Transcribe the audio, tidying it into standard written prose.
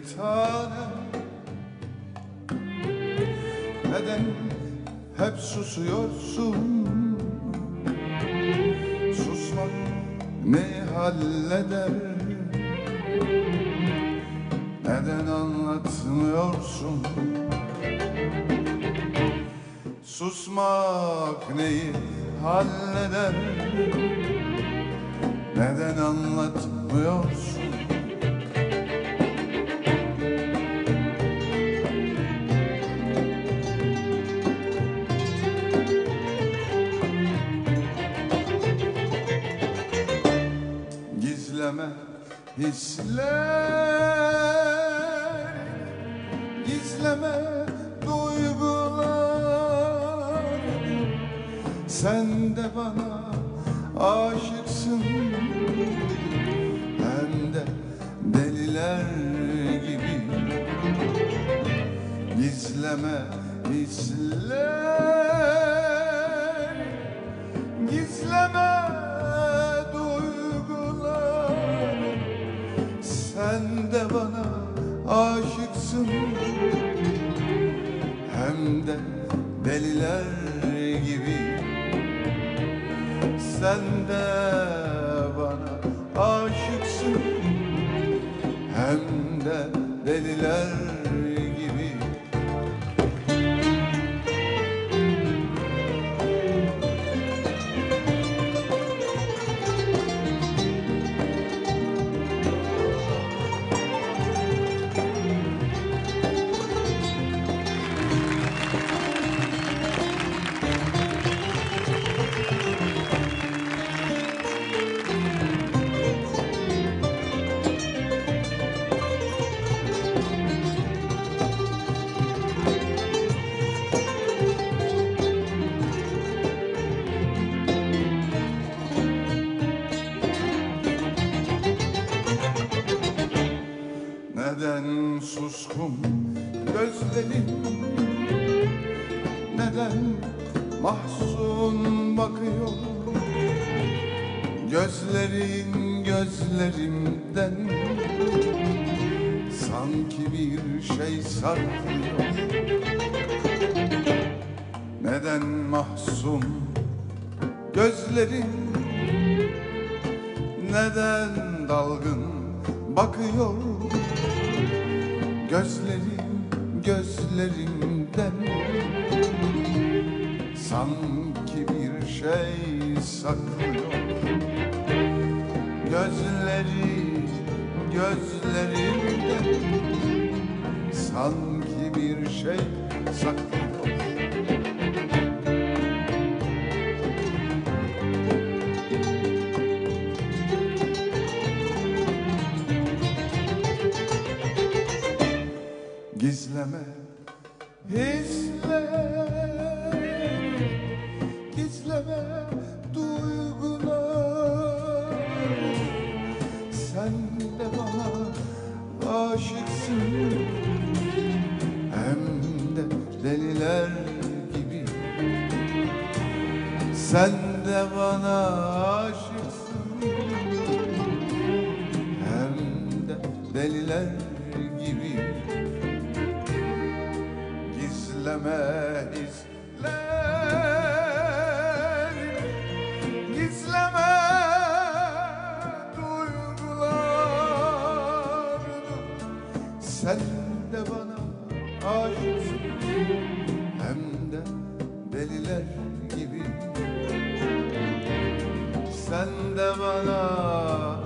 tanem, neden hep susuyorsun? Susmak neyi halleder? Neden anlatmıyorsun? Susmak neyi halleder? Neden anlatmıyorsun? Gizleme hisler, gizleme duygular. Sen de bana aşıksın, hem de deliler gibi. Gizleme hisler, gizleme duygular. Sen de bana aşıksın, hem de deliler gibi. Sen de bana aşıksın, hem de deliler gibi. Neden suskun gözlerin, neden mahzun bakıyor? Gözlerin gözlerimden sanki bir şey saklıyor. Neden mahzun gözlerin, neden dalgın bakıyor? Gözlerim gözlerimden sanki bir şey saklıyor. Gözleri gözlerimden sanki bir şey saklıyor. Gizleme hisler, gizleme duygular. Sen de bana aşıksın, hem de deliler gibi. Sen de bana aşıksın, hem de deliler gibi. Gizleme hisler, gizleme duygular. Sen de bana aşıksın, hem de deliler gibi. Sen de bana